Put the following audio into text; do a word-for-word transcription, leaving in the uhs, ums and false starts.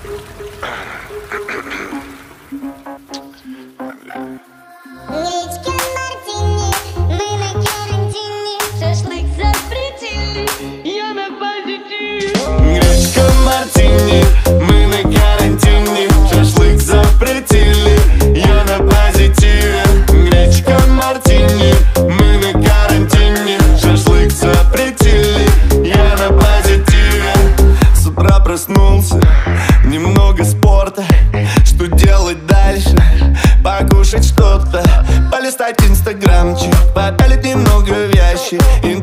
мартини, мы на карантине. Шашлык запретили, я на позитиве. Гречка мартини, мы на карантине. Шашлык запретили, я на позитиве. С утра проснулся, немного спорта. Что делать дальше? Покушать что-то, полистать инстаграмчик, попялить немного вещи.